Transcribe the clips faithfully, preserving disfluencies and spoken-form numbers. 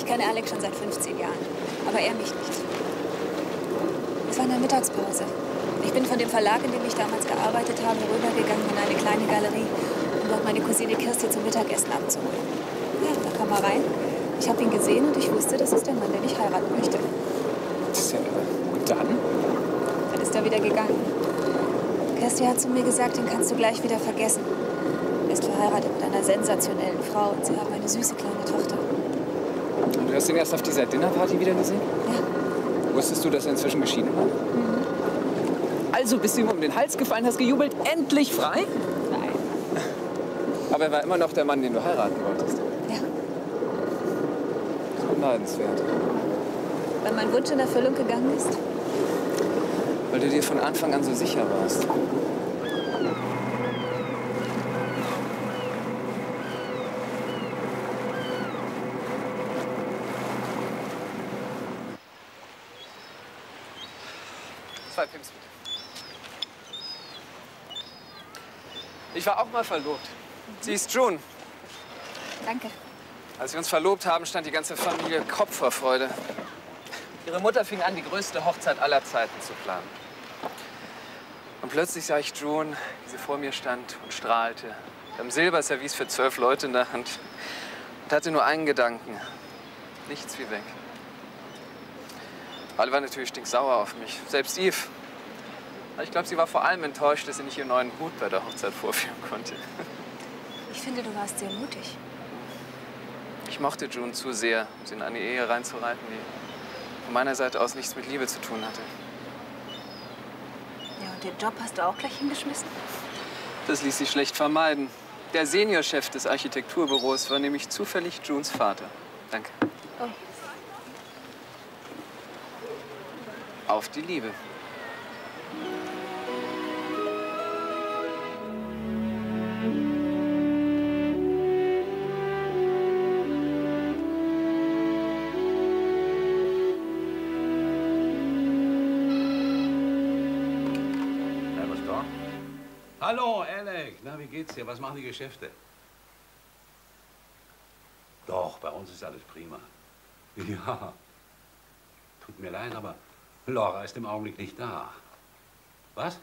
kenne Alex schon seit fünfzehn Jahren, aber er mich nicht. Es war in der Mittagspause. Ich bin von dem Verlag, in dem ich damals gearbeitet habe, rübergegangen in eine kleine Galerie, um dort meine Cousine Kirsty zum Mittagessen abzuholen. Ja, da kam er rein. Ich habe ihn gesehen und ich wusste, das ist der Mann, den ich heiraten möchte. Das ist ja irre. Und dann? Dann ist er wieder gegangen. Kirsty hat zu mir gesagt, den kannst du gleich wieder vergessen. Er ist verheiratet mit einer sensationellen Frau und sie haben eine süße kleine Tochter. Und du hast ihn erst auf dieser Dinnerparty wieder gesehen? Ja. Wusstest du, dass er inzwischen geschieden war? Mhm. Also bist du ihm um den Hals gefallen, hast gejubelt, endlich frei? Nein. Aber er war immer noch der Mann, den du heiraten wolltest. Ja. Das ist beneidenswert. Weil mein Wunsch in Erfüllung gegangen ist? Weil du dir von Anfang an so sicher warst. Zwei Pimps bitte. Ich war auch mal verlobt. Sie ist June. Danke. Als wir uns verlobt haben, stand die ganze Familie Kopf vor Freude. Ihre Mutter fing an, die größte Hochzeit aller Zeiten zu planen. Und plötzlich sah ich June, wie sie vor mir stand und strahlte. Mit einem Silberservice für zwölf Leute in der Hand. Und hatte nur einen Gedanken. Nichts wie weg. Alle waren natürlich stinksauer auf mich. Selbst Eve. Aber ich glaube, sie war vor allem enttäuscht, dass sie nicht ihren neuen Hut bei der Hochzeit vorführen konnte. Ich finde, du warst sehr mutig. Ich mochte June zu sehr, um sie in eine Ehe reinzureiten, die von meiner Seite aus nichts mit Liebe zu tun hatte. Ja, und den Job hast du auch gleich hingeschmissen? Das ließ sich schlecht vermeiden. Der Seniorchef des Architekturbüros war nämlich zufällig Junes Vater. Danke. Oh. Auf die Liebe. Hallo, Alec. Na, wie geht's dir? Was machen die Geschäfte? Doch, bei uns ist alles prima. Ja. Tut mir leid, aber Laura ist im Augenblick nicht da. Was?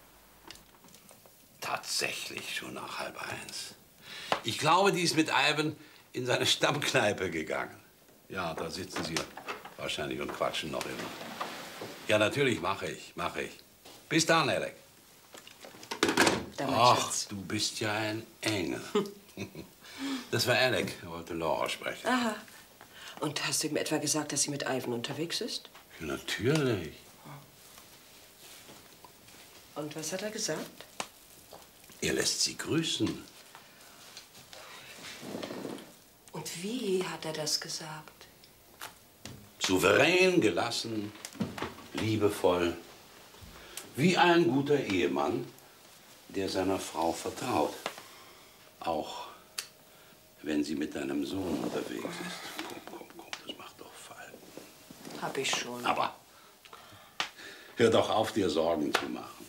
Tatsächlich schon nach halb eins. Ich glaube, die ist mit Ivan in seine Stammkneipe gegangen. Ja, da sitzen sie wahrscheinlich und quatschen noch immer. Ja, natürlich mache ich, mache ich. Bis dann, Alec. Ach, du bist ja ein Engel. Das war Alec, er wollte Laura sprechen. Aha. Und hast du ihm etwa gesagt, dass sie mit Ivan unterwegs ist? Ja, natürlich. Und was hat er gesagt? Er lässt sie grüßen. Und wie hat er das gesagt? Souverän, gelassen, liebevoll. Wie ein guter Ehemann, der seiner Frau vertraut. Auch wenn sie mit deinem Sohn unterwegs ist. Komm, komm, komm, das macht doch Fall. Hab ich schon. Aber hör doch auf, dir Sorgen zu machen.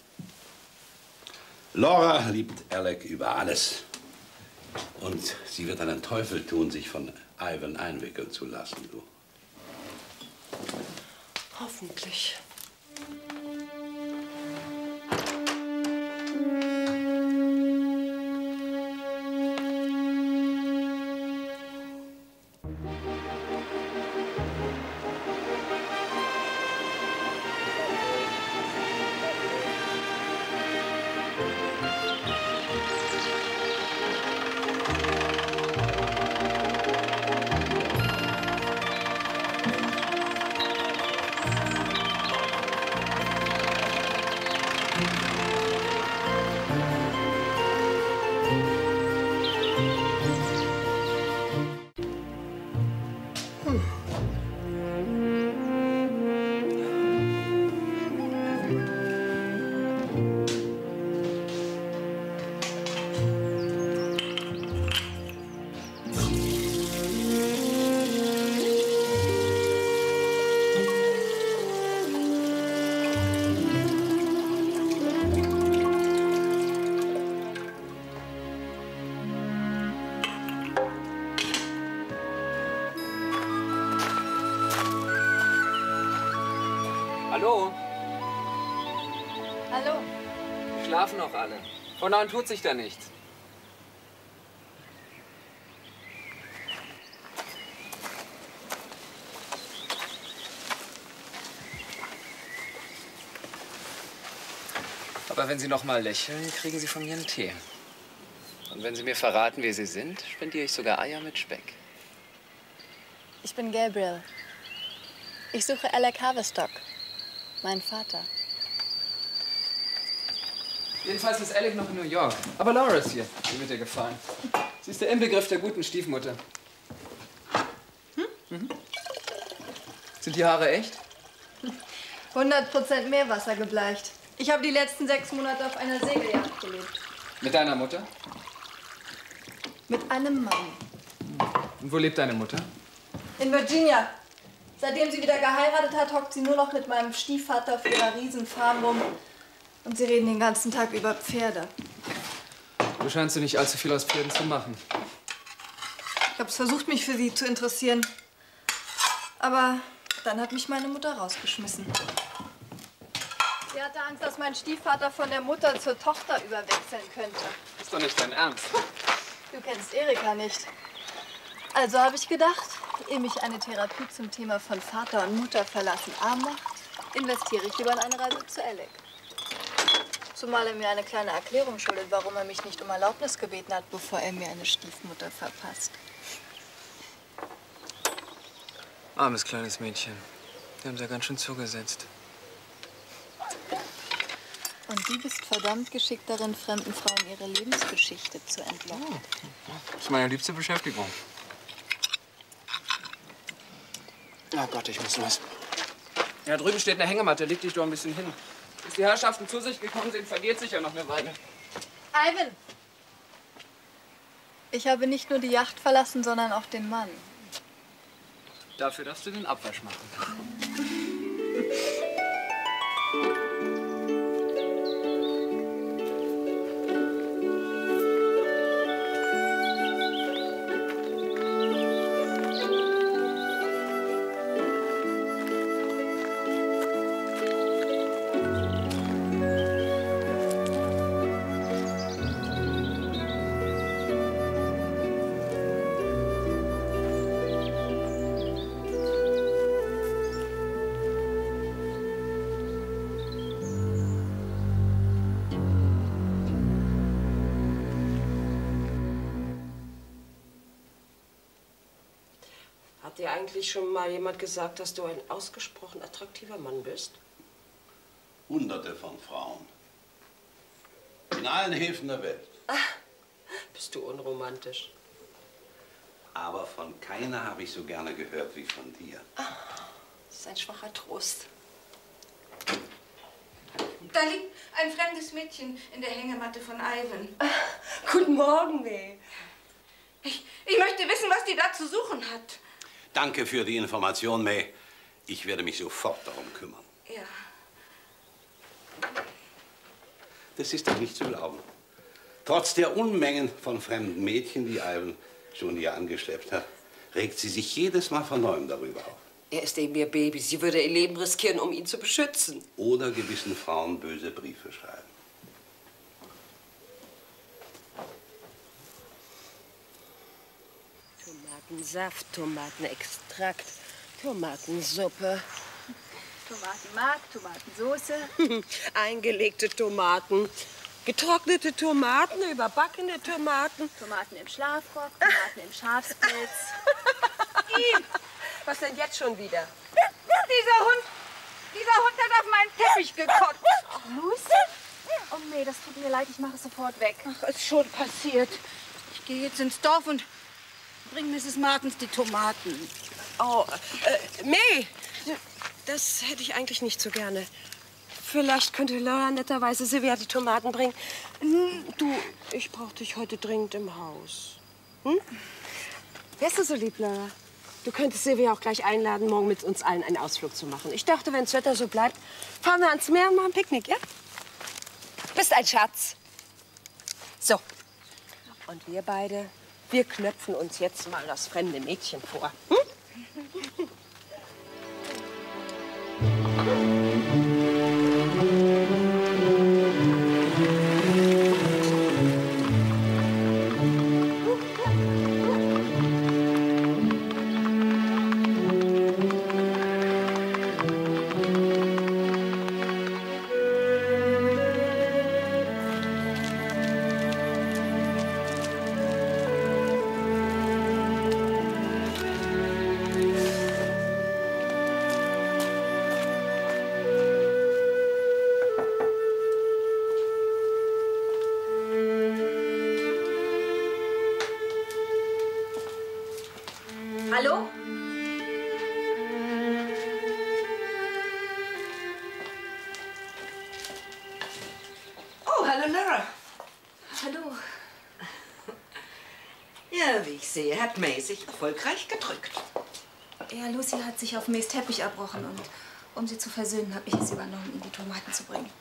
Laura liebt Alec über alles. Und sie wird einen Teufel tun, sich von Ivan einwickeln zu lassen, du. Hoffentlich. Hallo? Hallo. Die schlafen noch alle. Von da an tut sich da nichts. Aber wenn Sie noch mal lächeln, kriegen Sie von mir einen Tee. Und wenn Sie mir verraten, wer Sie sind, spendiere ich sogar Eier mit Speck. Ich bin Gabriel. Ich suche Alec Haverstock, meinen Vater. Jedenfalls ist Alec noch in New York. Aber Laura ist hier. Die wird dir gefallen. Sie ist der Inbegriff der guten Stiefmutter. Hm? Mhm. Sind die Haare echt? hundert Prozent Meerwasser gebleicht. Ich habe die letzten sechs Monate auf einer Segelyacht gelebt. Mit deiner Mutter? Mit einem Mann. Und wo lebt deine Mutter? In Virginia. Seitdem sie wieder geheiratet hat, hockt sie nur noch mit meinem Stiefvater auf ihrer Riesenfarm rum. Und sie reden den ganzen Tag über Pferde. Du scheinst du nicht allzu viel aus Pferden zu machen. Ich habe es versucht, mich für sie zu interessieren. Aber dann hat mich meine Mutter rausgeschmissen. Sie hatte Angst, dass mein Stiefvater von der Mutter zur Tochter überwechseln könnte. Ist doch nicht dein Ernst. Du kennst Erika nicht. Also habe ich gedacht, ehe mich eine Therapie zum Thema von Vater und Mutter verlassen arm macht, investiere ich lieber in eine Reise zu Alec. Zumal er mir eine kleine Erklärung schuldet, warum er mich nicht um Erlaubnis gebeten hat, bevor er mir eine Stiefmutter verpasst. Armes kleines Mädchen. Die haben sie ja ganz schön zugesetzt. Und du bist verdammt geschickt darin, fremden Frauen ihre Lebensgeschichte zu entlocken. Das ist meine liebste Beschäftigung. Oh Gott, ich muss los. Ja, drüben steht eine Hängematte. Leg dich doch ein bisschen hin. Bis die Herrschaften zu sich gekommen sind, vergeht sich ja noch eine Weile. Ivan! Ich habe nicht nur die Yacht verlassen, sondern auch den Mann. Dafür darfst du den Abwasch machen. Hat dir eigentlich schon mal jemand gesagt, dass du ein ausgesprochen attraktiver Mann bist? Hunderte von Frauen. In allen Häfen der Welt. Ach, bist du unromantisch. Aber von keiner habe ich so gerne gehört wie von dir. Ach, das ist ein schwacher Trost. Da liegt ein fremdes Mädchen in der Hängematte von Ivan. Ach, guten Morgen, May. Ich, ich möchte wissen, was die da zu suchen hat. Danke für die Information, May. Ich werde mich sofort darum kümmern. Ja. Das ist doch nicht zu glauben. Trotz der Unmengen von fremden Mädchen, die Ivan schon hier angeschleppt hat, regt sie sich jedes Mal von neuem darüber auf. Er ist eben ihr Baby. Sie würde ihr Leben riskieren, um ihn zu beschützen. Oder gewissen Frauen böse Briefe schreiben. Tomatensaft, Tomatenextrakt, Tomatensuppe. Tomatenmark, Tomatensauce. Eingelegte Tomaten, getrocknete Tomaten, überbackene Tomaten. Tomaten im Schlafrock, Tomaten im Schafspelz. Ihm! Was denn jetzt schon wieder? Dieser Hund, dieser Hund hat auf meinen Teppich gekotzt. Lucy? Oh nee, das tut mir leid, ich mache es sofort weg. Ach, ist schon passiert. Ich gehe jetzt ins Dorf und bring Misses Martens die Tomaten. Oh, äh, May, das hätte ich eigentlich nicht so gerne. Vielleicht könnte Laura netterweise Silvia die Tomaten bringen. Du, ich brauche dich heute dringend im Haus. Hm? Wärst du so lieb, Laura? Du könntest Silvia auch gleich einladen, morgen mit uns allen einen Ausflug zu machen. Ich dachte, wenn das Wetter so bleibt, fahren wir ans Meer und machen ein Picknick, ja? Bist ein Schatz. So. Und wir beide, wir knöpfen uns jetzt mal das fremde Mädchen vor. Hm? Hallo? Oh, hallo Laura. Hallo. Ja, wie ich sehe, hat May sich erfolgreich gedrückt. Ja, Lucy hat sich auf Mays Teppich erbrochen und um sie zu versöhnen, habe ich es übernommen, ihm die Tomaten zu bringen.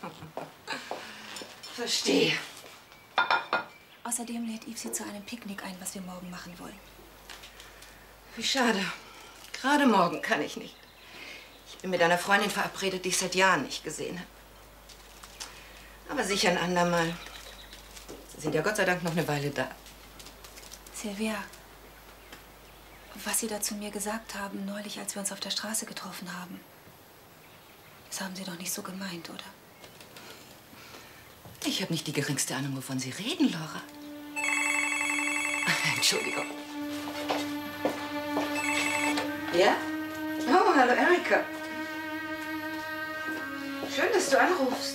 Verstehe. Außerdem lädt Eve sie zu einem Picknick ein, was wir morgen machen wollen. Wie schade. Gerade morgen kann ich nicht. Ich bin mit einer Freundin verabredet, die ich seit Jahren nicht gesehen habe. Aber sicher ein andermal. Sie sind ja Gott sei Dank noch eine Weile da. Sylvia, was Sie da zu mir gesagt haben, neulich, als wir uns auf der Straße getroffen haben, das haben Sie doch nicht so gemeint, oder? Ich habe nicht die geringste Ahnung, wovon Sie reden, Laura. Entschuldigung. Ja? Oh, hallo, Erika. Schön, dass du anrufst.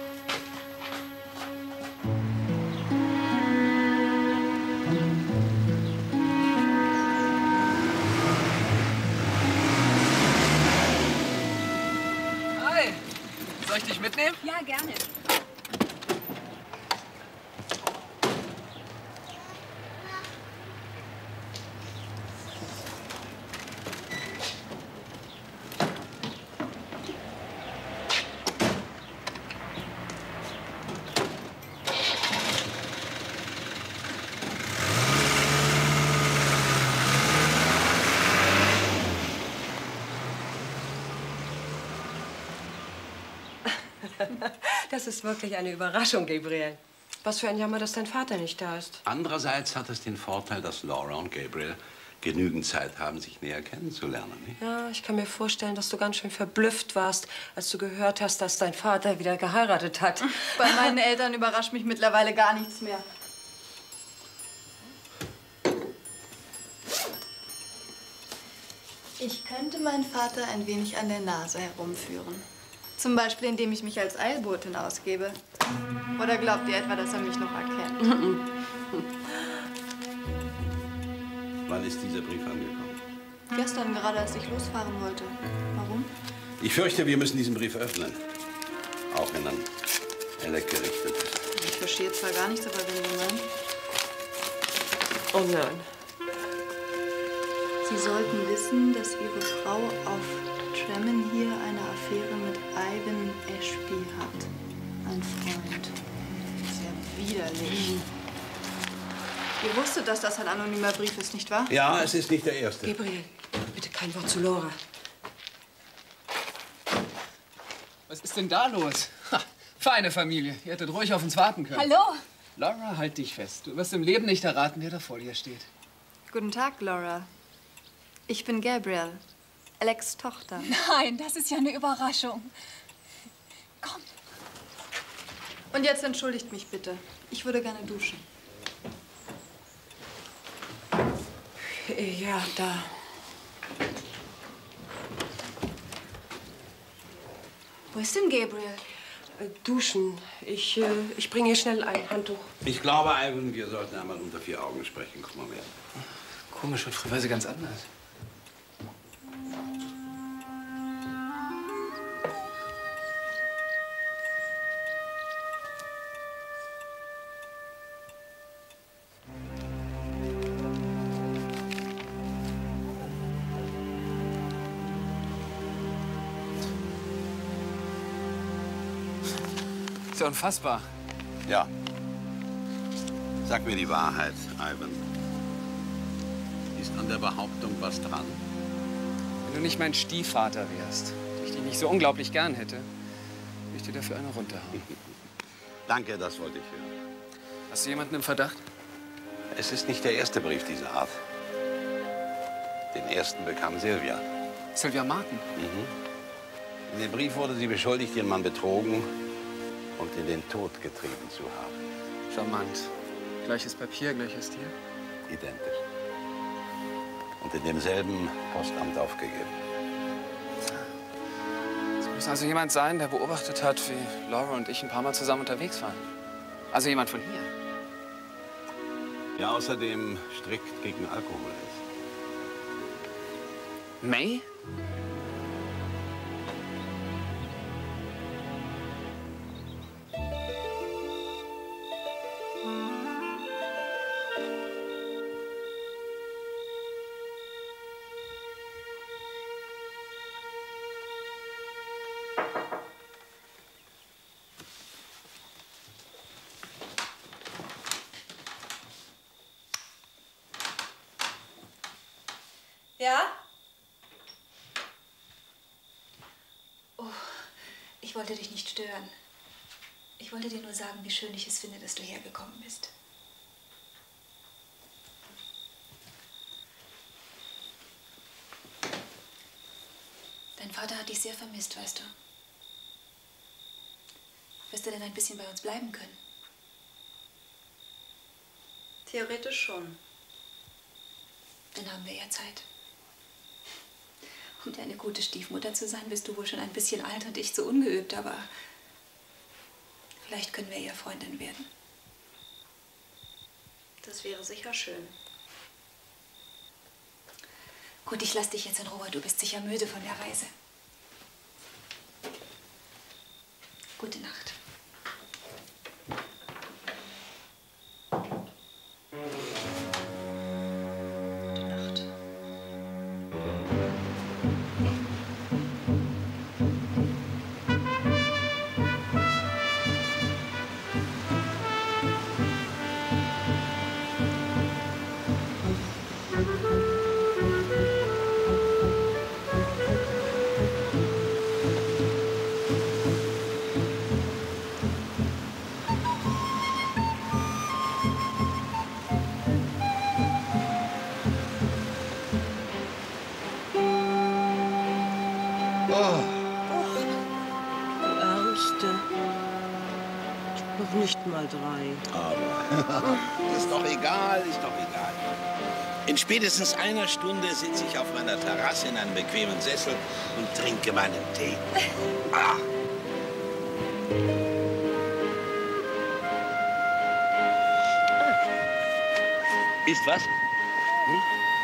Hi. Soll ich dich mitnehmen? Ja, gerne. Das ist wirklich eine Überraschung, Gabriel. Was für ein Jammer, dass dein Vater nicht da ist. Andererseits hat es den Vorteil, dass Laura und Gabriel genügend Zeit haben, sich näher kennenzulernen. Nicht? Ja, ich kann mir vorstellen, dass du ganz schön verblüfft warst, als du gehört hast, dass dein Vater wieder geheiratet hat. Bei meinen Eltern überrascht mich mittlerweile gar nichts mehr. Ich könnte meinen Vater ein wenig an der Nase herumführen. Zum Beispiel, indem ich mich als Eilbotin ausgebe. Oder glaubt ihr etwa, dass er mich noch erkennt? Wann ist dieser Brief angekommen? Gestern, gerade als ich losfahren wollte. Warum? Ich fürchte, wir müssen diesen Brief öffnen. Auch wenn an Alec gerichtet ist. Ich verstehe zwar gar nichts, aber wenn Sie meinen. Oh nein. Sie sollten wissen, dass Ihre Frau auf Tremmen hier eine Affäre mit Ivan Ashby hat. Ein Freund. Sehr widerlich. Ihr wusstet, dass das ein anonymer Brief ist, nicht wahr? Ja, es ist nicht der erste. Gabriel, bitte kein Wort zu Laura. Was ist denn da los? Ha, feine Familie. Ihr hättet ruhig auf uns warten können. Hallo? Laura, halt dich fest. Du wirst im Leben nicht erraten, wer da vor dir steht. Guten Tag, Laura. Ich bin Gabriel, Alex' Tochter. Nein, das ist ja eine Überraschung. Komm. Und jetzt entschuldigt mich bitte. Ich würde gerne duschen. Ja, da. Wo ist denn Gabriel? Äh, duschen. Ich, äh, ich bringe hier schnell ein Handtuch. Ich glaube, Ivan, wir sollten einmal unter vier Augen sprechen. Guck mal her. Komisch, und früher war sie ganz anders. Ist ja unfassbar. Ja. Sag mir die Wahrheit, Ivan. Ist an der Behauptung was dran? Wenn du nicht mein Stiefvater wärst, ich dich nicht so unglaublich gern hätte, würde ich dir dafür eine runterhauen. Danke, das wollte ich hören. Hast du jemanden im Verdacht? Es ist nicht der erste Brief dieser Art. Den ersten bekam Sylvia. Sylvia Martin. Mhm. In dem Brief wurde sie beschuldigt, ihren Mann betrogen und in den Tod getrieben zu haben. Charmant. Gleiches Papier, gleiches Tier. Identisch. Und in demselben Postamt aufgegeben. Es muss also jemand sein, der beobachtet hat, wie Laura und ich ein paar Mal zusammen unterwegs waren. Also jemand von hier. Ja, außerdem strikt gegen Alkohol ist. May? Ja? Oh, ich wollte dich nicht stören. Ich wollte dir nur sagen, wie schön ich es finde, dass du hergekommen bist. Dein Vater hat dich sehr vermisst, weißt du. Wirst du denn ein bisschen bei uns bleiben können? Theoretisch schon. Dann haben wir ja Zeit. Um eine gute Stiefmutter zu sein, bist du wohl schon ein bisschen alt und ich zu ungeübt, aber vielleicht können wir ja Freundin werden. Das wäre sicher schön. Gut, ich lass dich jetzt in Ruhe. Du bist sicher müde von der Reise. Gute Nacht. Nicht mal drei. Aber ist doch egal, ist doch egal. In spätestens einer Stunde sitze ich auf meiner Terrasse in einem bequemen Sessel und trinke meinen Tee. Ah. Ist was? Hm?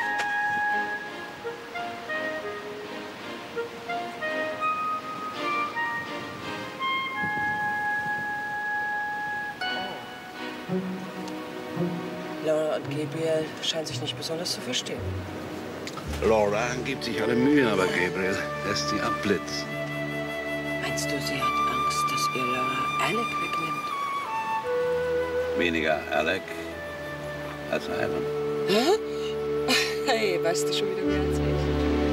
Laura und Gabriel scheinen sich nicht besonders zu verstehen. Laura gibt sich alle Mühe, aber Gabriel lässt sie abblitzen. Meinst du, sie hat Angst, dass ihr Laura Alec wegnimmt? Weniger Alec als Ivan. Hä? Hey, weißt du schon wieder mehr als ich?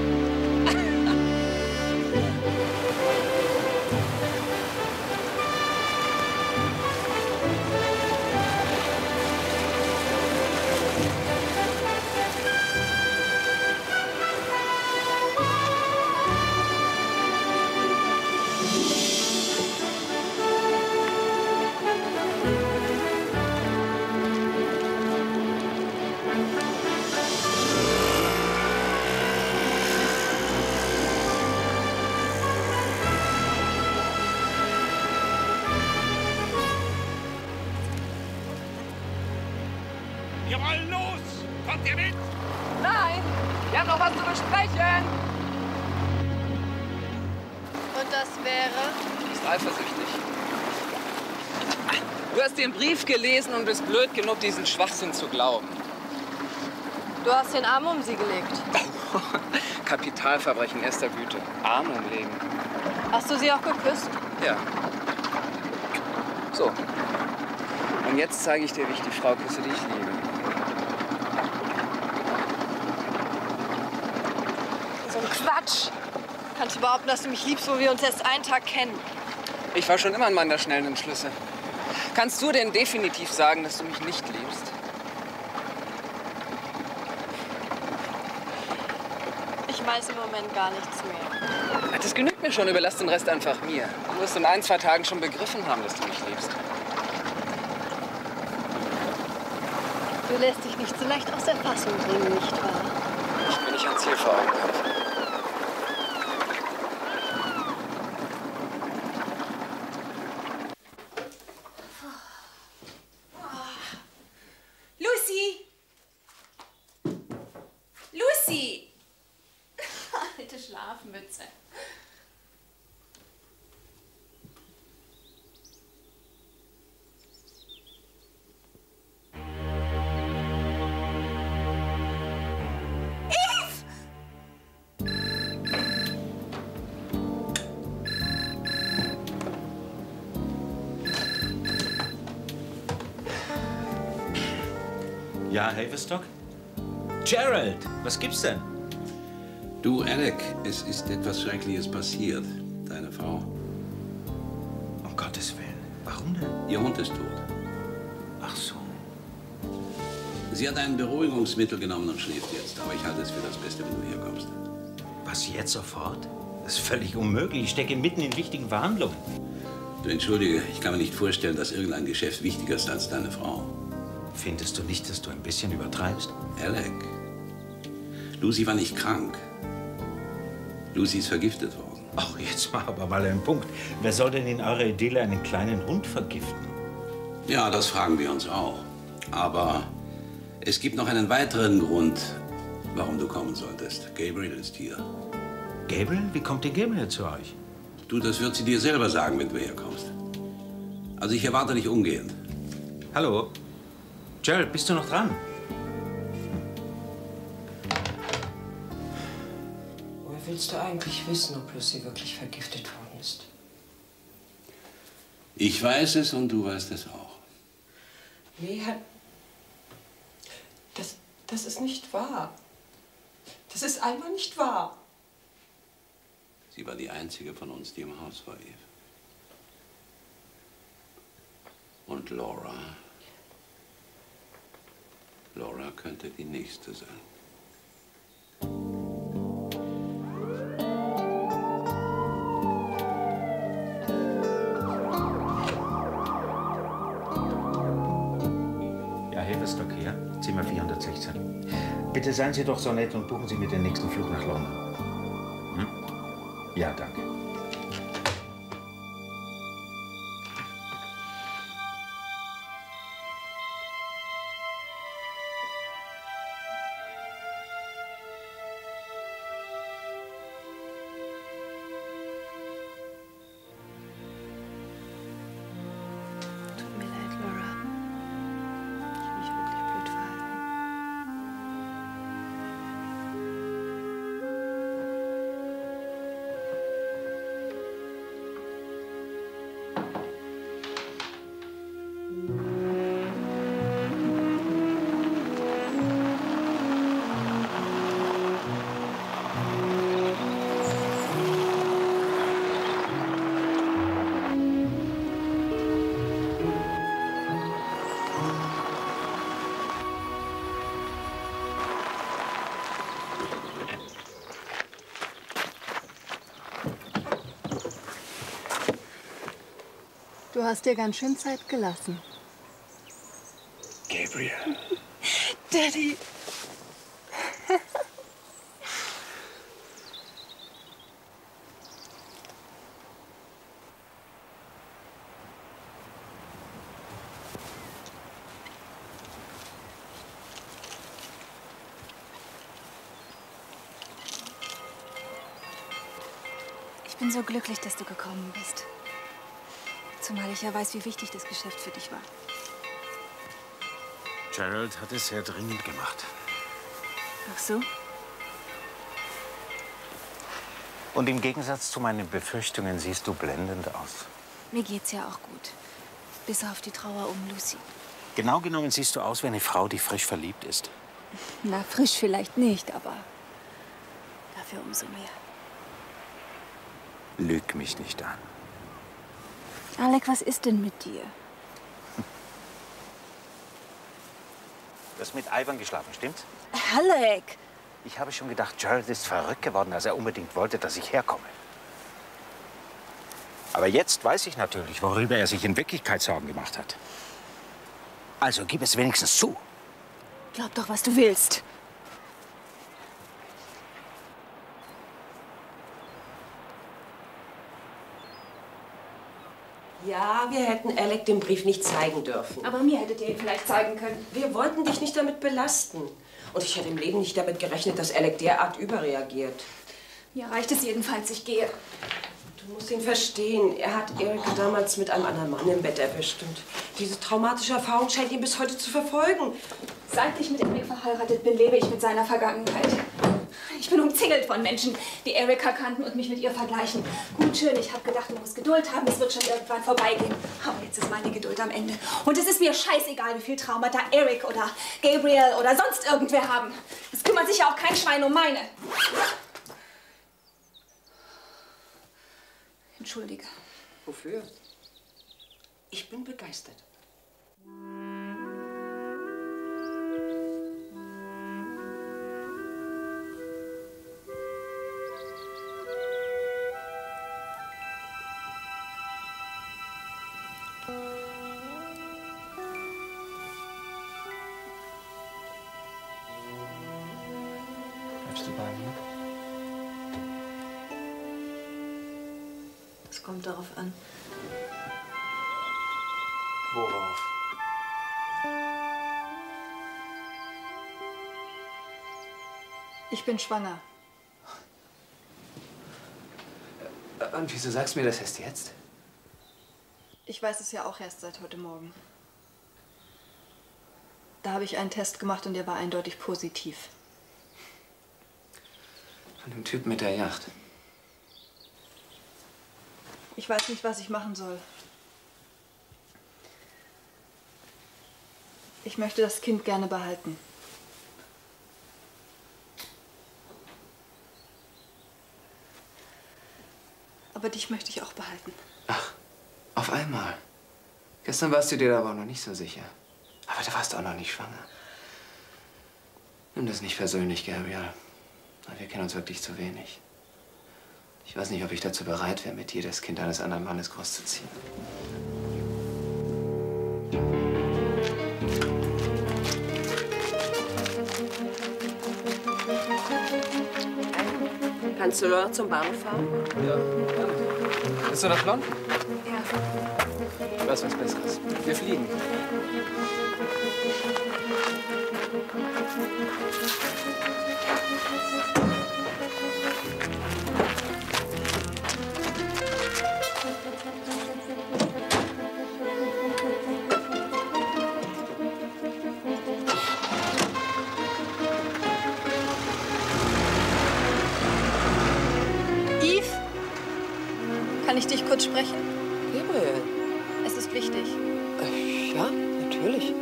Wir wollen los! Kommt ihr mit? Nein! Wir haben noch was zu besprechen! Und das wäre? Du bist eifersüchtig. Du hast den Brief gelesen und bist blöd genug, diesen Schwachsinn zu glauben. Du hast den Arm um sie gelegt. Kapitalverbrechen erster Güte. Arm umlegen. Hast du sie auch geküsst? Ja. So. Und jetzt zeige ich dir, wie ich die Frau küsse, die ich liebe. So ein Quatsch. Kannst du behaupten, dass du mich liebst, wo wir uns erst einen Tag kennen? Ich war schon immer ein Mann der schnellen Entschlüsse. Kannst du denn definitiv sagen, dass du mich nicht liebst? Ich weiß im Moment gar nichts mehr. Das genügt mir schon, überlass den Rest einfach mir. Du wirst in ein, zwei Tagen schon begriffen haben, dass du mich liebst. Du lässt dich nicht so leicht aus der Fassung bringen, nicht wahr? Ich bin nicht ans Ziel vor Augen habe. Lucy! Lucy! alte Schlafmütze. Ja, Haverstock? Gerald, was gibt's denn? Du, Alec, es ist etwas Schreckliches passiert. Deine Frau. Um Gottes Willen. Warum denn? Ihr Hund ist tot. Ach so. Sie hat ein Beruhigungsmittel genommen und schläft jetzt. Aber ich halte es für das Beste, wenn du herkommst. Was, jetzt sofort? Das ist völlig unmöglich. Ich stecke mitten in wichtigen Verhandlungen. Du, entschuldige, ich kann mir nicht vorstellen, dass irgendein Geschäft wichtiger ist als deine Frau. Findest du nicht, dass du ein bisschen übertreibst? Alec, Lucy war nicht krank. Lucy ist vergiftet worden. Ach, jetzt mal aber mal einen Punkt. Wer soll denn in eurer Idylle einen kleinen Hund vergiften? Ja, das fragen wir uns auch. Aber es gibt noch einen weiteren Grund, warum du kommen solltest. Gabriel ist hier. Gabriel? Wie kommt denn Gabriel zu euch? Du, das wird sie dir selber sagen, wenn du herkommst. Also ich erwarte dich umgehend. Hallo? Gerald, bist du noch dran? Woher willst du eigentlich wissen, ob Lucy wirklich vergiftet worden ist? Ich weiß es und du weißt es auch. Nee, Herr... Das, das ist nicht wahr. Das ist einfach nicht wahr. Sie war die einzige von uns, die im Haus war, Eve. Und Laura... Laura könnte die nächste sein. Ja, Haverstock hier, Zimmer vierhundertsechzehn. Bitte seien Sie doch so nett und buchen Sie mir den nächsten Flug nach London. Hm? Ja, danke. Du hast dir ganz schön Zeit gelassen. Gabriel. Daddy. Ich bin so glücklich, dass du gekommen bist. Zumal ich ja weiß, wie wichtig das Geschäft für dich war. Gerald hat es sehr dringend gemacht. Ach so? Und im Gegensatz zu meinen Befürchtungen siehst du blendend aus. Mir geht's ja auch gut. Bis auf die Trauer um Lucy. Genau genommen siehst du aus wie eine Frau, die frisch verliebt ist. Na, frisch vielleicht nicht, aber dafür umso mehr. Lüg mich nicht an. Alec, was ist denn mit dir? Du hast mit Ivan geschlafen, stimmt's? Alec! Ich habe schon gedacht, Gerald ist verrückt geworden, als er unbedingt wollte, dass ich herkomme. Aber jetzt weiß ich natürlich, worüber er sich in Wirklichkeit Sorgen gemacht hat. Also gib es wenigstens zu. Glaub doch, was du willst. Ja, wir hätten Alec den Brief nicht zeigen dürfen. Aber mir hättet ihr ihn vielleicht zeigen können. Wir wollten dich nicht damit belasten. Und ich hätte im Leben nicht damit gerechnet, dass Alec derart überreagiert. Mir reicht es jedenfalls, ich gehe. Du musst ihn verstehen. Er hat Erika damals mit einem anderen Mann im Bett erwischt. Und diese traumatische Erfahrung scheint ihn bis heute zu verfolgen. Seit ich mit Eric verheiratet bin, lebe ich mit seiner Vergangenheit. Ich bin umzingelt von Menschen, die Erika kannten und mich mit ihr vergleichen. Gut, schön, ich habe gedacht, man muss Geduld haben, es wird schon irgendwann vorbeigehen. Aber jetzt ist meine Geduld am Ende. Und es ist mir scheißegal, wie viel Traumata Eric oder Gabriel oder sonst irgendwer haben. Es kümmert sich ja auch kein Schwein um meine. Entschuldige. Wofür? Ich bin begeistert. Bleibst du bei mir? Das kommt darauf an. Worauf? Ich bin schwanger. Und wieso sagst du mir das erst jetzt? Ich weiß es ja auch erst seit heute Morgen. Da habe ich einen Test gemacht und der war eindeutig positiv. Von dem Typ mit der Yacht. Ich weiß nicht, was ich machen soll. Ich möchte das Kind gerne behalten. Aber dich möchte ich auch behalten. Ach, auf einmal. Gestern warst du dir da aber auch noch nicht so sicher. Aber du warst auch noch nicht schwanger. Nimm das nicht persönlich, Gabriel. Wir kennen uns wirklich zu wenig. Ich weiß nicht, ob ich dazu bereit wäre, mit dir das Kind eines anderen Mannes großzuziehen. Kannst du noch zum Bahnhof fahren? Ja. Bist du nach London? Ja. Ich weiß was Besseres. Wir fliegen. Kann ich dich kurz sprechen? Gabriel. Es ist wichtig. Äh, ja, natürlich.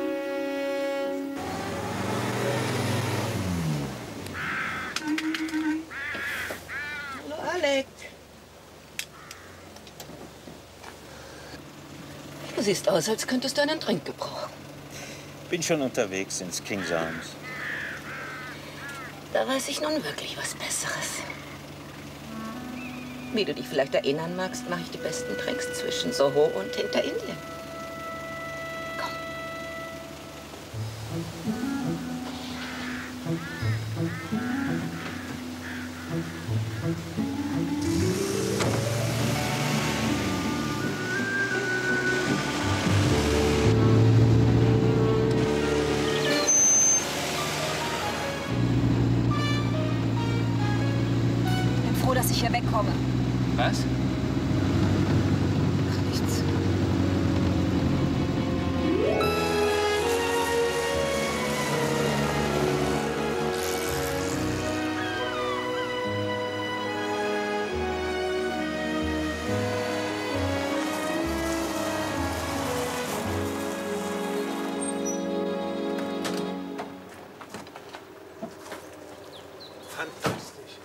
Hallo, Alec. Du siehst aus, als könntest du einen Drink gebrauchen. Bin schon unterwegs ins King's Arms. Da weiß ich nun wirklich was Besseres. Wie du dich vielleicht erinnern magst, mache ich die besten Drinks zwischen Soho und Hinterindien. Komm. Ich bin froh, dass ich hier wegkomme. Was? Ach, nichts. Fantastisch.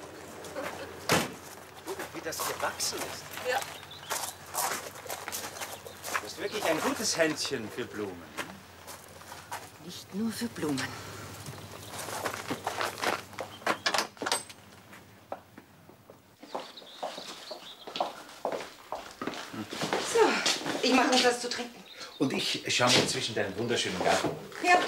Wie das gewachsen ist. Ja. Du hast wirklich ein gutes Händchen für Blumen. Nicht nur für Blumen. So, ich mache uns was zu trinken. Und ich schaue mir zwischen deinen wunderschönen Garten. Ja.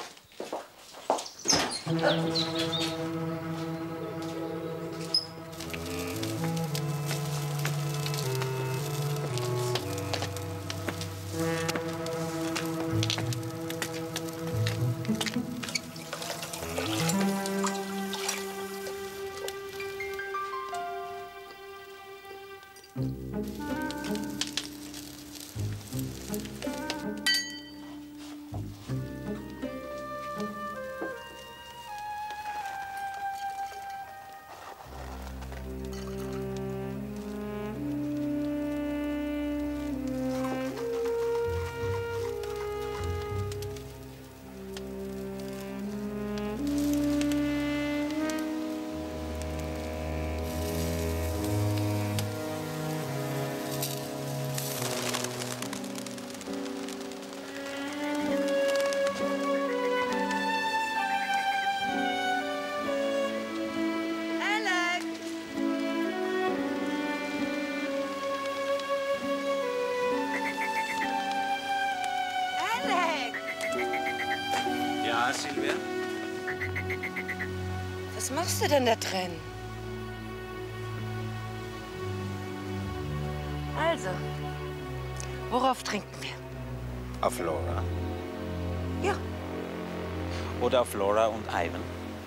Silvia? Was machst du denn da drin? Also, worauf trinken wir? Auf Laura? Ja. Oder auf Laura und Ivan?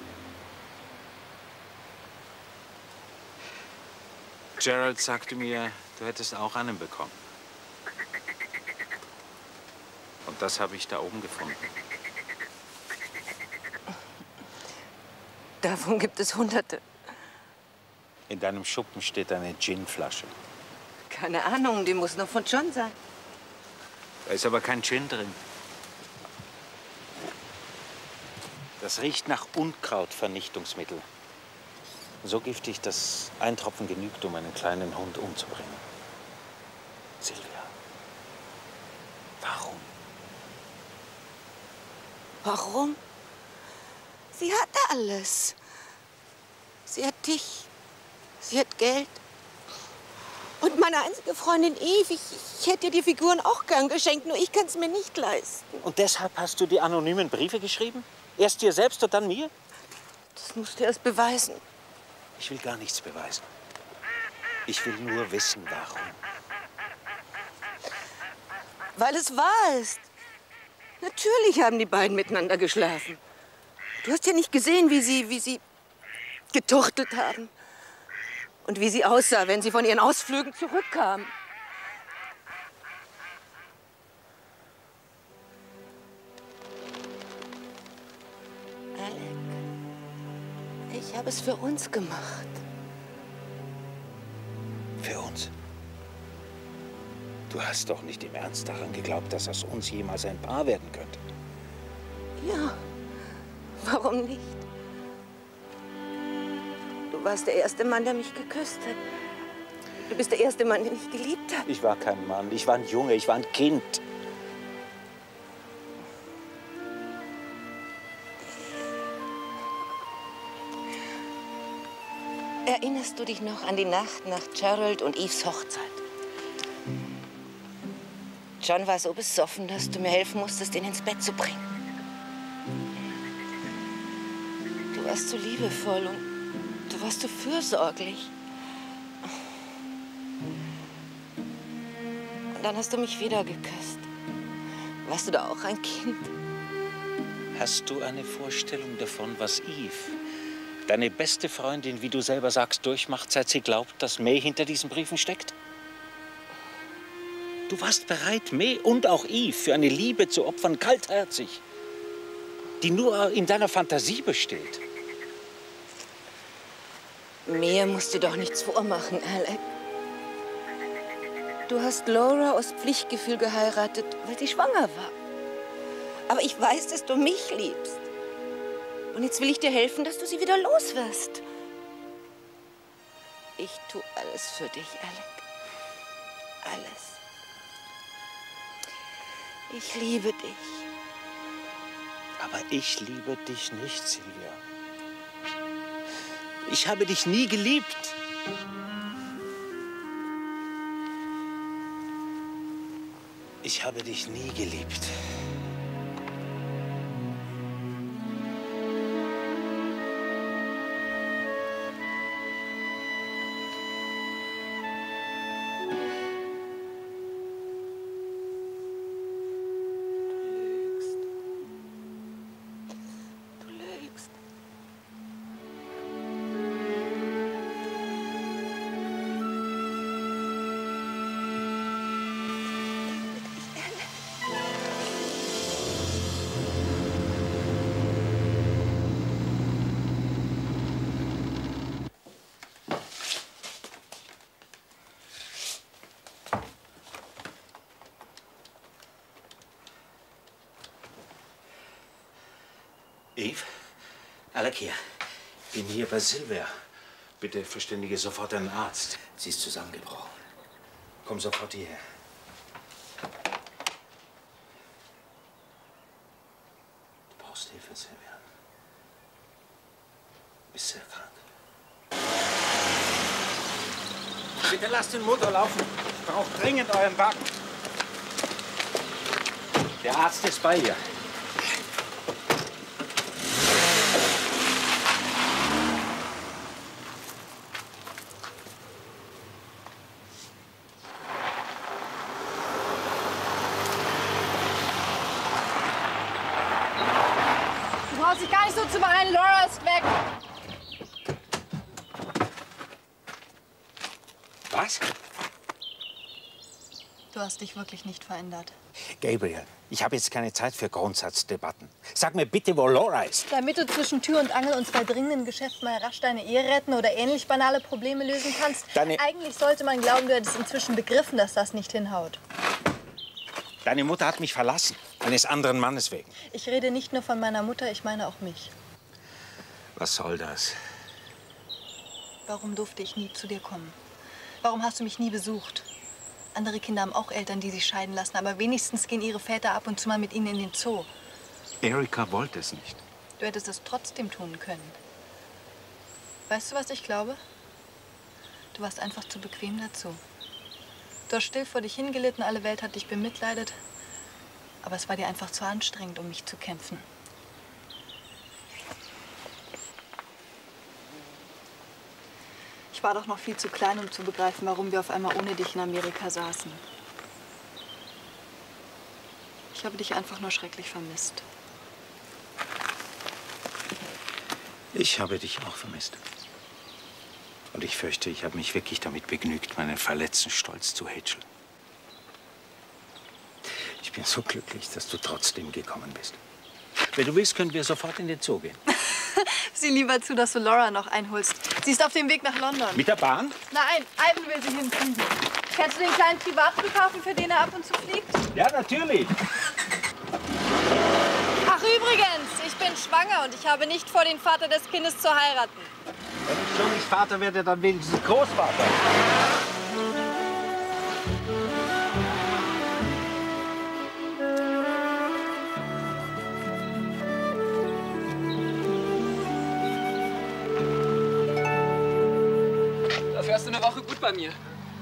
Gerald sagte mir, du hättest auch einen bekommen. Und das habe ich da oben gefunden. Davon gibt es Hunderte. In deinem Schuppen steht eine Ginflasche. Keine Ahnung, die muss noch von John sein. Da ist aber kein Gin drin. Das riecht nach Unkrautvernichtungsmittel. So giftig, dass ein Tropfen genügt, um einen kleinen Hund umzubringen. Silvia, warum? Warum? Sie hatte alles. Sie hat dich. Sie hat Geld. Und meine einzige Freundin Eve, ich, ich hätte dir die Figuren auch gern geschenkt, nur ich kann es mir nicht leisten. Und deshalb hast du die anonymen Briefe geschrieben? Erst dir selbst und dann mir? Das musst du erst beweisen. Ich will gar nichts beweisen. Ich will nur wissen, warum. Weil es wahr ist. Natürlich haben die beiden miteinander geschlafen. Du hast ja nicht gesehen, wie sie, wie sie getuchtelt haben. Und wie sie aussah, wenn sie von ihren Ausflügen zurückkam. Alec, ich habe es für uns gemacht. Für uns? Du hast doch nicht im Ernst daran geglaubt, dass aus uns jemals ein Paar werden könnte. Ja, warum nicht? Du warst der erste Mann, der mich geküsst hat. Du bist der erste Mann, den ich geliebt habe. Ich war kein Mann, ich war ein Junge, ich war ein Kind. Erinnerst du dich noch an die Nacht nach Gerald und Eves Hochzeit? John war so besoffen, dass du mir helfen musstest, ihn ins Bett zu bringen. Du warst so liebevoll und du warst so fürsorglich. Und dann hast du mich wieder geküsst. Warst du da auch ein Kind? Hast du eine Vorstellung davon, was Eve, deine beste Freundin, wie du selber sagst, durchmacht, seit sie glaubt, dass May hinter diesen Briefen steckt? Du warst bereit, May und auch Eve für eine Liebe zu opfern, kaltherzig, die nur in deiner Fantasie besteht. Mir musst du doch nichts vormachen, Alec. Du hast Laura aus Pflichtgefühl geheiratet, weil sie schwanger war. Aber ich weiß, dass du mich liebst. Und jetzt will ich dir helfen, dass du sie wieder los wirst. Ich tue alles für dich, Alec. Alles. Ich liebe dich. Aber ich liebe dich nicht, Silvia. Ich habe dich nie geliebt. Ich habe dich nie geliebt. Eve, Alec hier. Bin hier bei Silvia. Bitte verständige sofort einen Arzt. Sie ist zusammengebrochen. Komm sofort hierher. Du brauchst Hilfe, Silvia. Du bist sehr krank. Bitte lasst den Motor laufen. Ich brauche dringend euren Wagen. Der Arzt ist bei ihr. Du brauchst dich gar nicht so zu beeilen. Laura ist weg. Was? Du hast dich wirklich nicht verändert. Gabriel, ich habe jetzt keine Zeit für Grundsatzdebatten. Sag mir bitte, wo Laura ist. Damit du zwischen Tür und Angel und zwei dringenden Geschäften mal rasch deine Ehe retten oder ähnlich banale Probleme lösen kannst. Deine Eigentlich sollte man glauben, du hättest inzwischen begriffen, dass das nicht hinhaut. Deine Mutter hat mich verlassen. Eines anderen Mannes wegen. Ich rede nicht nur von meiner Mutter, ich meine auch mich. Was soll das? Warum durfte ich nie zu dir kommen? Warum hast du mich nie besucht? Andere Kinder haben auch Eltern, die sich scheiden lassen, aber wenigstens gehen ihre Väter ab und zu mal mit ihnen in den Zoo. Erika wollte es nicht. Du hättest es trotzdem tun können. Weißt du, was ich glaube? Du warst einfach zu bequem dazu. Du hast still vor dich hingelitten, alle Welt hat dich bemitleidet. Aber es war dir einfach zu anstrengend, um mich zu kämpfen. Ich war doch noch viel zu klein, um zu begreifen, warum wir auf einmal ohne dich in Amerika saßen. Ich habe dich einfach nur schrecklich vermisst. Ich habe dich auch vermisst. Und ich fürchte, ich habe mich wirklich damit begnügt, meinen verletzten Stolz zu hätscheln. Ich bin so glücklich, dass du trotzdem gekommen bist. Wenn du willst, können wir sofort in den Zoo gehen. Sieh lieber zu, dass du Laura noch einholst. Sie ist auf dem Weg nach London. Mit der Bahn? Nein, Ivan will sie hinfliegen. Kennst du den kleinen Privatflughafen, für den er ab und zu fliegt? Ja, natürlich. Ach, übrigens, ich bin schwanger und ich habe nicht vor, den Vater des Kindes zu heiraten. Wenn ich schon nicht Vater werde, dann wenigstens Großvater. Dafür hast du eine Woche gut bei mir.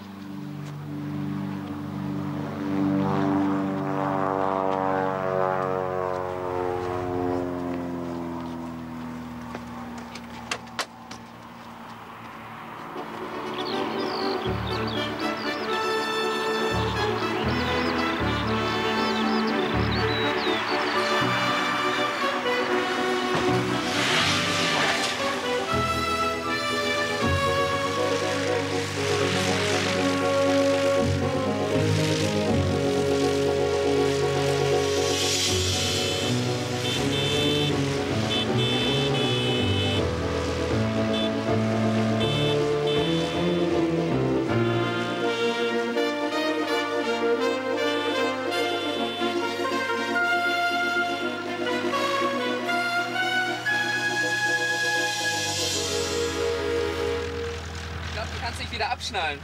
Wieder abschnallen.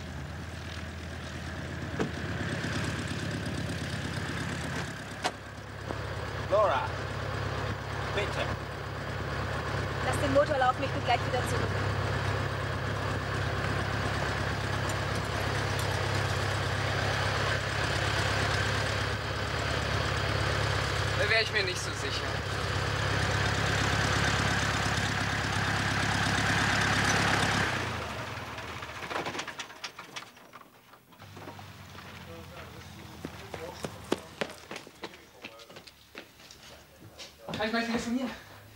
Laura, bitte. Lass den Motor laufen, ich bin gleich wieder zurück. Da wäre ich mir nicht so sicher. Kann ich mal telefonieren?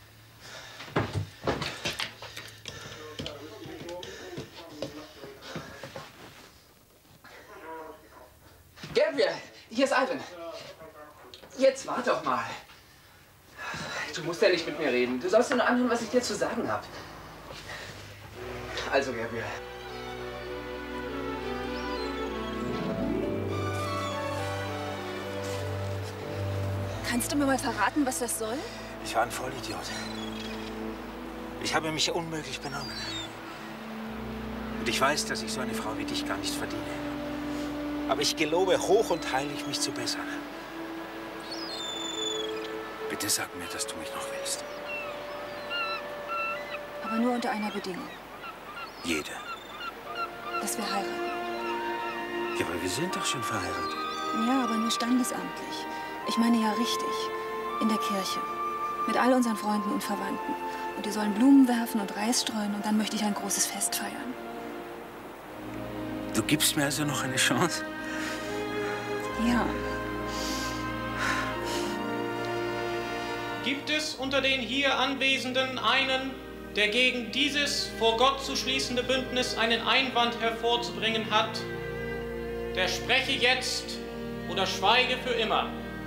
Gabriel, hier ist Ivan. Jetzt warte doch mal. Du musst ja nicht mit mir reden. Du sollst nur anhören, was ich dir zu sagen habe. Also, Gabriel. Kannst du mir mal verraten, was das soll? Ich war ein Vollidiot. Ich habe mich unmöglich benommen. Und ich weiß, dass ich so eine Frau wie dich gar nicht verdiene. Aber ich gelobe hoch und heilig, mich zu bessern. Bitte sag mir, dass du mich noch willst. Aber nur unter einer Bedingung. Jede. Dass wir heiraten. Ja, aber wir sind doch schon verheiratet. Ja, aber nur standesamtlich. Ich meine ja richtig. In der Kirche. Mit all unseren Freunden und Verwandten. Und die sollen Blumen werfen und Reis streuen und dann möchte ich ein großes Fest feiern. Du gibst mir also noch eine Chance? Ja. Gibt es unter den hier Anwesenden einen, der gegen dieses vor Gott zu schließende Bündnis einen Einwand hervorzubringen hat? Der spreche jetzt oder schweige für immer.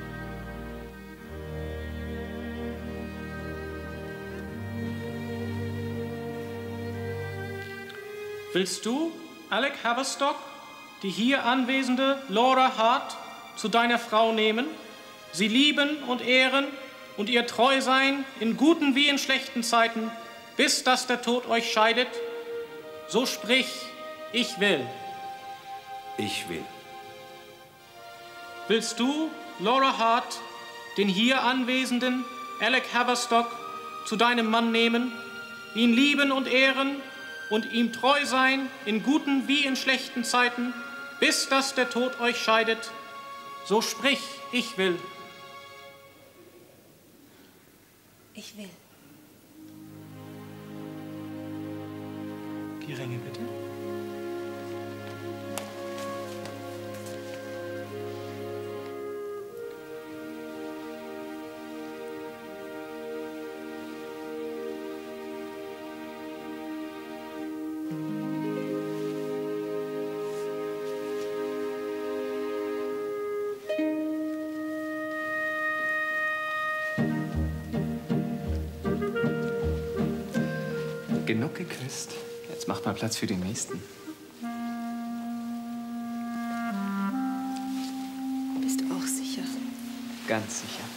Willst du, Alec Haverstock, die hier anwesende Laura Hart zu deiner Frau nehmen, sie lieben und ehren und ihr treu sein in guten wie in schlechten Zeiten, bis dass der Tod euch scheidet? So sprich, ich will. Ich will. Willst du, Laura Hart, den hier anwesenden Alec Haverstock zu deinem Mann nehmen, ihn lieben und ehren und ihm treu sein in guten wie in schlechten Zeiten, bis dass der Tod euch scheidet? So sprich, ich will. Ich will. Die Ringe bitte. Genug geküsst. Jetzt macht mal Platz für den nächsten. Bist du auch sicher? Ganz sicher.